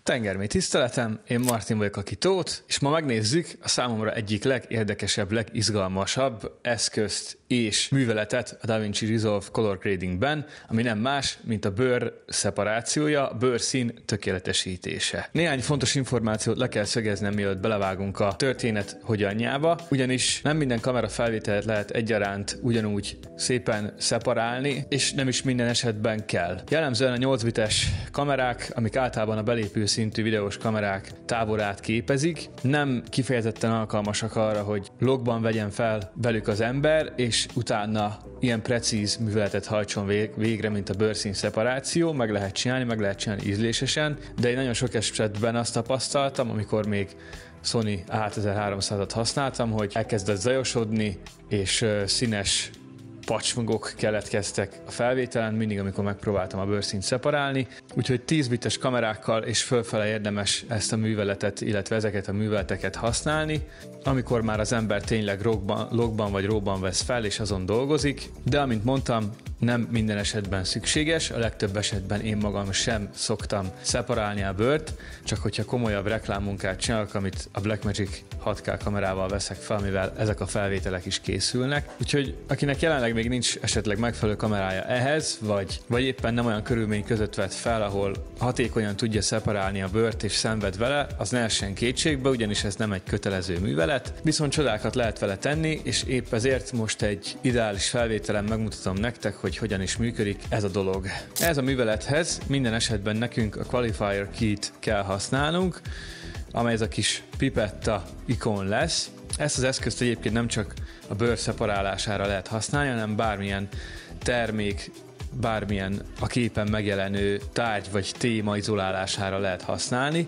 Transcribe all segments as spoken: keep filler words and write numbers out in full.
Tengermély tiszteletem, én Martin vagyok, aki Tóth, és ma megnézzük a számomra egyik legérdekesebb, legizgalmasabb eszközt és műveletet a DaVinci Resolve Color Gradingben, ami nem más, mint a bőr szeparációja, a bőrszín tökéletesítése. Néhány fontos információt le kell szögeznem, mielőtt belevágunk a történet hogyanjába, ugyanis nem minden kamera felvételet lehet egyaránt ugyanúgy szépen szeparálni, és nem is minden esetben kell. Jellemzően a nyolc bites kamerák, amik általában a belépő szintű videós kamerák távolát képezik, nem kifejezetten alkalmasak arra, hogy logban vegyen fel velük az ember, és utána ilyen precíz műveletet hajtson végre, mint a bőrszín szeparáció, meg lehet csinálni, meg lehet csinálni ízlésesen, de én nagyon sok esetben azt tapasztaltam, amikor még Sony A hatezerháromszázat használtam, hogy elkezdett zajosodni, és színes pacsmogok keletkeztek a felvételen, mindig, amikor megpróbáltam a bőrszínt szeparálni. Úgyhogy tíz bites kamerákkal és fölfele érdemes ezt a műveletet, illetve ezeket a műveleteket használni, amikor már az ember tényleg logban, logban vagy róban vesz fel, és azon dolgozik. De amint mondtam, nem minden esetben szükséges, a legtöbb esetben én magam sem szoktam szeparálni a bőrt, csak hogyha komolyabb reklámmunkát csinálok, amit a Blackmagic hat ká kamerával veszek fel, mivel ezek a felvételek is készülnek. Úgyhogy akinek jelenleg még nincs esetleg megfelelő kamerája ehhez, vagy, vagy éppen nem olyan körülmény között vett fel, ahol hatékonyan tudja szeparálni a bőrt és szenved vele, az ne essen kétségbe, ugyanis ez nem egy kötelező művelet, viszont csodákat lehet vele tenni, és épp ezért most egy ideális felvételen megmutatom nektek, hogy hogyan is működik ez a dolog. Ez a művelethez minden esetben nekünk a Qualifier Key-t kell használnunk, amely ez a kis pipetta ikon lesz. Ezt az eszközt egyébként nem csak a bőr szeparálására lehet használni, hanem bármilyen termék, bármilyen a képen megjelenő tárgy vagy téma izolálására lehet használni.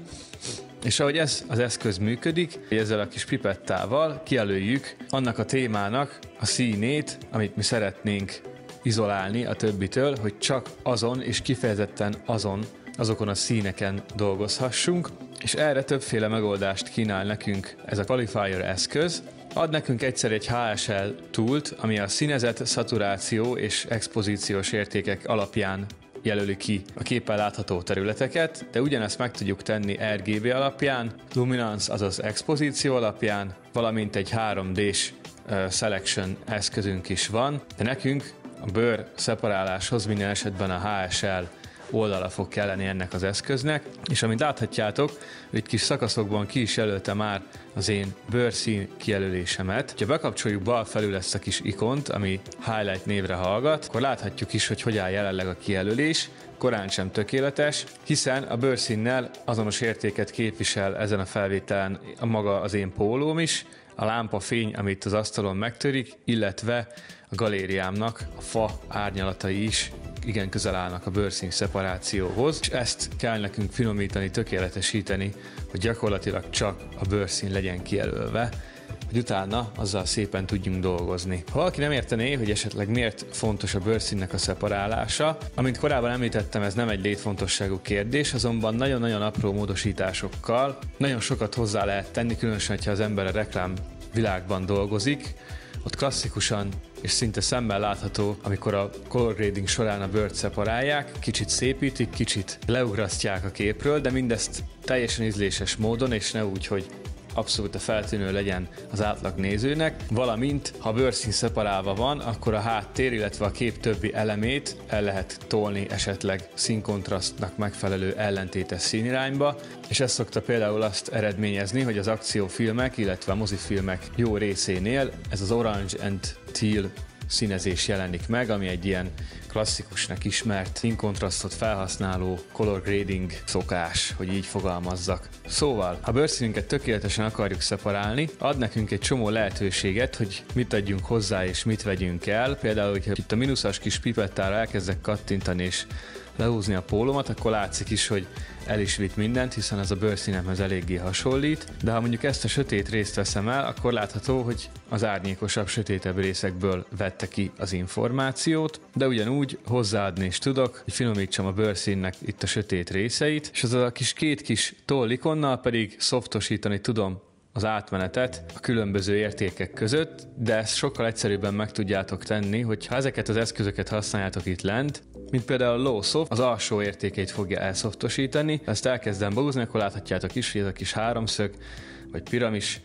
És ahogy ez az eszköz működik, ezzel a kis pipettával kijelöljük annak a témának a színét, amit mi szeretnénk izolálni a többitől, hogy csak azon és kifejezetten azon, azokon a színeken dolgozhassunk, és erre többféle megoldást kínál nekünk ez a Qualifier eszköz. Ad nekünk egyszer egy há es el tool-t, ami a színezet, szaturáció és expozíciós értékek alapján jelöli ki a képen látható területeket, de ugyanezt meg tudjuk tenni er gé bé alapján, luminance, azaz expozíció alapján, valamint egy három dés uh, selection eszközünk is van, de nekünk a bőr szeparáláshoz minden esetben a há es el oldala fog kelleni ennek az eszköznek, és amint láthatjátok, itt kis szakaszokban ki is jelölte már az én bőrszín kijelölésemet. Ha bekapcsoljuk bal felül ezt a kis ikont, ami Highlight névre hallgat, akkor láthatjuk is, hogy hogy áll jelenleg a kijelölés, korán sem tökéletes, hiszen a bőrszínnel azonos értéket képvisel ezen a felvételen a maga az én pólóm is, a lámpafény, amit az asztalon megtörik, illetve a galériámnak a fa árnyalatai is igen közel állnak a bőrszín szeparációhoz, és ezt kell nekünk finomítani, tökéletesíteni, hogy gyakorlatilag csak a bőrszín legyen kijelölve, hogy utána azzal szépen tudjunk dolgozni. Ha valaki nem értené, hogy esetleg miért fontos a bőrszínnek a szeparálása, amint korábban említettem, ez nem egy létfontosságú kérdés, azonban nagyon-nagyon apró módosításokkal nagyon sokat hozzá lehet tenni, különösen, ha az ember a reklám világban dolgozik. Ott klasszikusan és szinte szemmel látható, amikor a color grading során a bőrt szeparálják, kicsit szépítik, kicsit leugrasztják a képről, de mindezt teljesen ízléses módon, és ne úgy, hogy abszolút feltűnő legyen az átlag nézőnek, valamint ha a bőrszín szeparálva van, akkor a háttér, illetve a kép többi elemét el lehet tolni esetleg színkontrasztnak megfelelő ellentétes színirányba, és ez szokta például azt eredményezni, hogy az akciófilmek, illetve a mozifilmek jó részénél ez az orange and teal színezés jelenik meg, ami egy ilyen klasszikusnak ismert színkontrasztot felhasználó color grading szokás, hogy így fogalmazzak. Szóval, ha bőrszínünket tökéletesen akarjuk szeparálni, ad nekünk egy csomó lehetőséget, hogy mit adjunk hozzá és mit vegyünk el. Például, hogyha itt a mínuszas kis pipettára elkezdek kattintani és lehúzni a pólómat, akkor látszik is, hogy el is vitt mindent, hiszen ez a bőrszínemhez eléggé hasonlít, de ha mondjuk ezt a sötét részt veszem el, akkor látható, hogy az árnyékosabb, sötétebb részekből vette ki az információt, de ugyanúgy hozzáadni is tudok, hogy finomítsam a bőrszínnek itt a sötét részeit, és az a kis két kis tollikonnal pedig szoftosítani tudom az átmenetet a különböző értékek között, de ezt sokkal egyszerűbben meg tudjátok tenni, hogyha ezeket az eszközöket használjátok itt lent, mint például a low soft, az alsó értékeit fogja elszoftosítani. Ezt elkezdem behúzni, akkor láthatjátok is, hogy ez a kis háromszög, vagy piramis,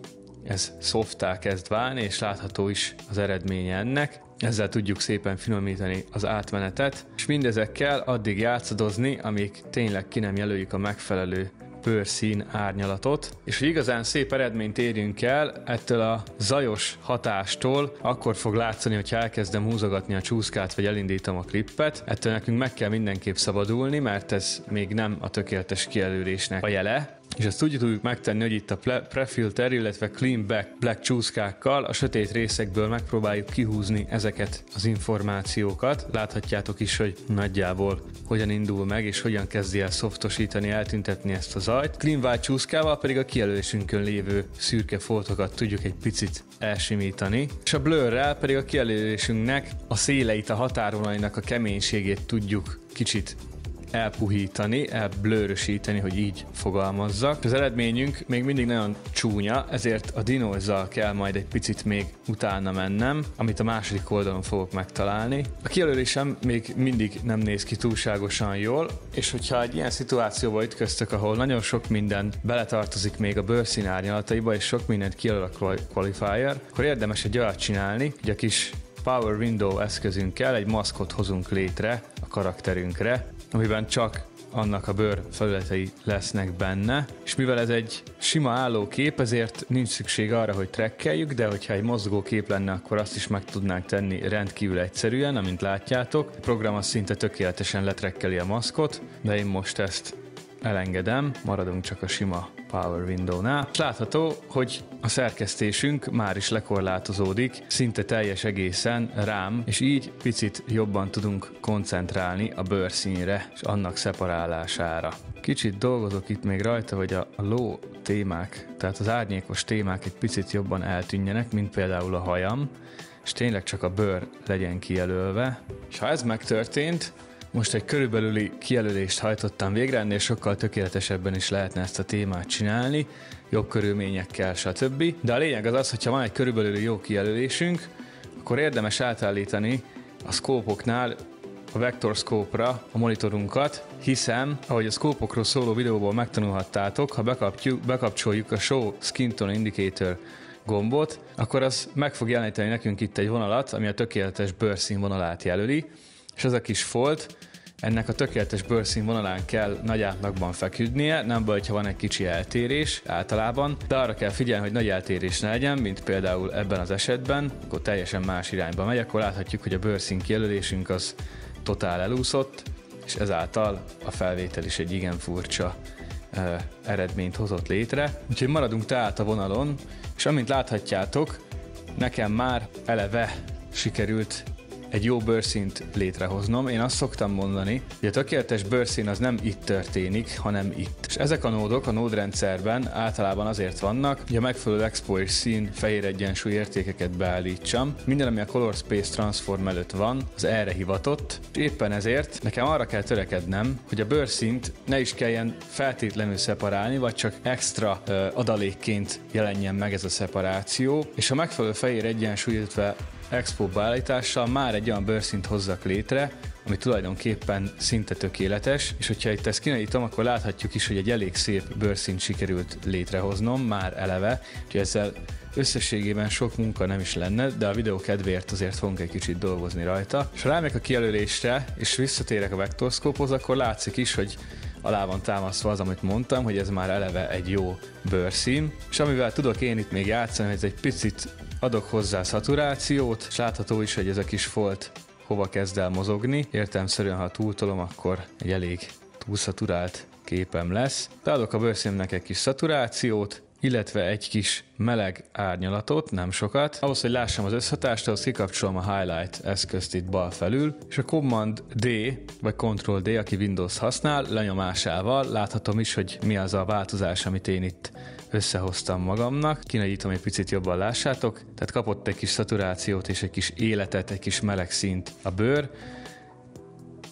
ez softtá kezd válni, és látható is az eredménye ennek. Ezzel tudjuk szépen finomítani az átmenetet, és mindezekkel addig játszadozni, amíg tényleg ki nem jelöljük a megfelelő bőrszín árnyalatot, és hogy igazán szép eredményt érjünk el ettől a zajos hatástól, akkor fog látszani, hogy elkezdem húzogatni a csúszkát, vagy elindítom a klippet. Ettől nekünk meg kell mindenképp szabadulni, mert ez még nem a tökéletes kijelölésnek a jele. És ezt úgy tudjuk megtenni, hogy itt a Prefilter, illetve Clean Back Black csúszkákkal a sötét részekből megpróbáljuk kihúzni ezeket az információkat. Láthatjátok is, hogy nagyjából hogyan indul meg, és hogyan kezdi el szoftosítani, eltüntetni ezt a zajt. Clean White csúszkával pedig a kijelölésünkön lévő szürke foltokat tudjuk egy picit elsimítani, és a blurrel pedig a kijelölésünknek a széleit, a határvonalainak a keménységét tudjuk kicsit elpuhítani, elblőrösíteni, hogy így fogalmazzak. Az eredményünk még mindig nagyon csúnya, ezért a dinozzal kell majd egy picit még utána mennem, amit a második oldalon fogok megtalálni. A kijelölésem még mindig nem néz ki túlságosan jól, és hogyha egy ilyen szituációba ütköztök, ahol nagyon sok minden beletartozik még a bőrszín árnyalataiba, és sok mindent kijelöl a qualifier, akkor érdemes egy olyat csinálni, hogy a kis Power Window eszközünkkel egy maszkot hozunk létre a karakterünkre, amiben csak annak a bőr felületei lesznek benne, és mivel ez egy sima álló kép, ezért nincs szükség arra, hogy trekkeljük, de hogyha egy mozgó kép lenne, akkor azt is meg tudnánk tenni rendkívül egyszerűen, amint látjátok. A program az szinte tökéletesen letrekkeli a maszkot, de én most ezt elengedem, maradunk csak a sima Power Window-nál. Látható, hogy a szerkesztésünk már is lekorlátozódik, szinte teljes egészen rám, és így picit jobban tudunk koncentrálni a bőrszínre és annak szeparálására. Kicsit dolgozok itt még rajta, hogy a low témák, tehát az árnyékos témák egy picit jobban eltűnjenek, mint például a hajam, és tényleg csak a bőr legyen kijelölve. És ha ez megtörtént, most egy körülbelüli kijelölést hajtottam végre, ennél sokkal tökéletesebben is lehetne ezt a témát csinálni, jobb körülményekkel, stb. De a lényeg az az, hogyha van egy körülbelüli jó kijelölésünk, akkor érdemes átállítani a szkópoknál a vektor szkópra a monitorunkat, hiszen, ahogy a szkópokról szóló videóból megtanulhattátok, ha bekapcsoljuk a Show Skin Tone Indicator gombot, akkor az meg fog jeleníteni nekünk itt egy vonalat, ami a tökéletes bőrszín vonalát jelöli, és ez a kis folt, ennek a tökéletes bőrszín vonalán kell nagy átlagban feküdnie, nem baj, ha van egy kicsi eltérés általában, de arra kell figyelni, hogy nagy eltérés ne legyen, mint például ebben az esetben, akkor teljesen más irányba megy, akkor láthatjuk, hogy a bőrszín kijelölésünk az totál elúszott, és ezáltal a felvétel is egy igen furcsa uh, eredményt hozott létre. Úgyhogy maradunk tehát a vonalon, és amint láthatjátok, nekem már eleve sikerült egy jó bőrszínt létrehoznom. Én azt szoktam mondani, hogy a tökéletes bőrszín az nem itt történik, hanem itt. És ezek a nódok a nódrendszerben általában azért vannak, hogy a megfelelő expo és szín fehér egyensúly értékeket beállítsam. Minden, ami a Color Space Transform előtt van, az erre hivatott, és éppen ezért nekem arra kell törekednem, hogy a bőrszínt ne is kelljen feltétlenül szeparálni, vagy csak extra ö, adalékként jelenjen meg ez a szeparáció, és a megfelelő fehér egyensúly, illetve expo beállítással már egy olyan bőrszínt hozzak létre, ami tulajdonképpen szinte tökéletes, és hogyha itt ezt kinyitom, akkor láthatjuk is, hogy egy elég szép bőrszínt sikerült létrehoznom már eleve, úgyhogy ezzel összességében sok munka nem is lenne, de a videó kedvéért azért fogunk egy kicsit dolgozni rajta. És ha rámegyek a kijelölésre, és visszatérek a vektorszkóphoz, akkor látszik is, hogy alá van támasztva az, amit mondtam, hogy ez már eleve egy jó bőrszín, és amivel tudok én itt még játszani, hogy ez egy picit adok hozzá szaturációt, és látható is, hogy ez a kis folt hova kezd el mozogni. Értelemszerűen, ha túltolom, akkor egy elég túlszaturált képem lesz. Beadok a bőrszínnek egy kis szaturációt, illetve egy kis meleg árnyalatot, nem sokat. Ahhoz, hogy lássam az összhatást, ahhoz kikapcsolom a Highlight eszközt itt bal felül, és a Command D, vagy Control D, aki Windows használ, lenyomásával láthatom is, hogy mi az a változás, amit én itt összehoztam magamnak. Kinagyítom, egy picit jobban lássátok. Tehát kapott egy kis szaturációt és egy kis életet, egy kis meleg színt a bőr. És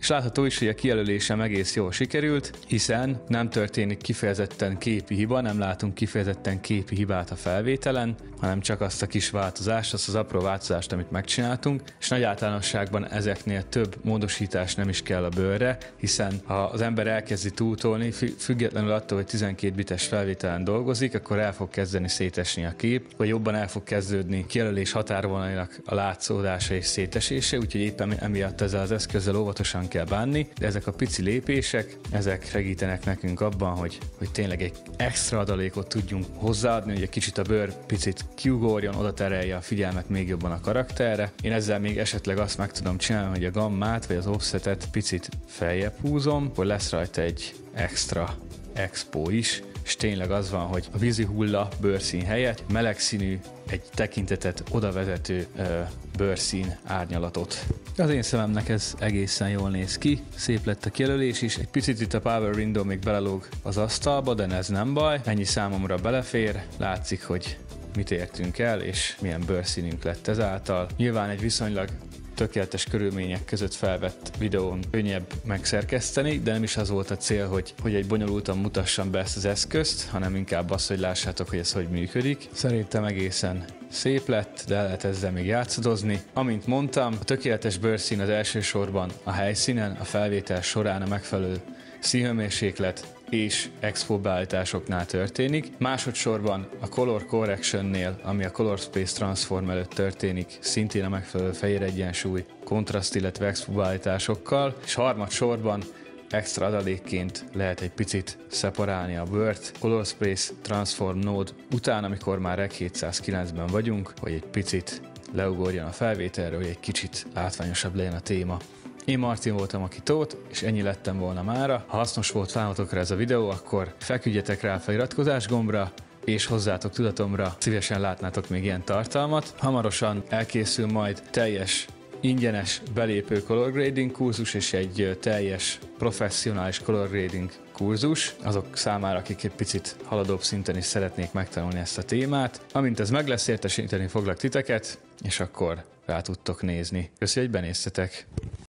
És látható is, hogy a kijelölésem egész jól sikerült, hiszen nem történik kifejezetten képi hiba, nem látunk kifejezetten képi hibát a felvételen, hanem csak azt a kis változást, azt az apró változást, amit megcsináltunk, és nagy általánosságban ezeknél több módosítás nem is kell a bőrre, hiszen ha az ember elkezdi túltolni, függetlenül attól, hogy tizenkét bites felvételen dolgozik, akkor el fog kezdeni szétesni a kép, vagy jobban el fog kezdődni kijelölés határvonalainak a látszódása és szétesése, úgyhogy éppen emiatt ezzel az eszközzel óvatosan kell bánni, de ezek a pici lépések, ezek segítenek nekünk abban, hogy, hogy tényleg egy extra adalékot tudjunk hozzáadni, hogy egy kicsit a bőr picit kiugorjon, oda terelje a figyelmet még jobban a karakterre. Én ezzel még esetleg azt meg tudom csinálni, hogy a gammát vagy az offsetet picit feljebb húzom, hogy lesz rajta egy extra expo is, és tényleg az van, hogy a vízi hulla bőrszín helyett meleg színű, egy tekintetet odavezető ö, bőrszín árnyalatot. Az én szememnek ez egészen jól néz ki, szép lett a kijelölés is, egy picit itt a Power Window még belelóg az asztalba, de ez nem baj, ennyi számomra belefér, látszik, hogy mit értünk el, és milyen bőrszínünk lett ezáltal. Nyilván egy viszonylag tökéletes körülmények között felvett videón könnyebb megszerkeszteni, de nem is az volt a cél, hogy, hogy egy bonyolultan mutassam be ezt az eszközt, hanem inkább az, hogy lássátok, hogy ez hogy működik. Szerintem egészen szép lett, de lehet ezzel még játszadozni. Amint mondtam, a tökéletes bőrszín az elsősorban a helyszínen, a felvétel során a megfelelő színhőmérséklet és expo beállításoknál történik. Másodszorban a Color Correctionnél, ami a Color Space Transform előtt történik, szintén a megfelelő fehér egyensúly, kontraszt, illetve expo beállításokkal, és harmadsorban extra adalékként lehet egy picit szeparálni a bőrt Color Space Transform Node után, amikor már Rec hétszázkilencben vagyunk, hogy egy picit leugorjon a felvételről, hogy egy kicsit látványosabb legyen a téma. Én Martin voltam, aki Tóth, és ennyi lettem volna mára. Ha hasznos volt számotokra ez a videó, akkor feküdjetek rá a feliratkozás gombra, és hozzátok tudatomra, szívesen látnátok még ilyen tartalmat. Hamarosan elkészül majd teljes ingyenes belépő color grading kurzus és egy teljes professzionális color grading kurzus, azok számára, akik egy picit haladóbb szinten is szeretnék megtanulni ezt a témát. Amint ez meg lesz, értesíteni foglak titeket, és akkor rá tudtok nézni. Köszi, hogy benéztetek!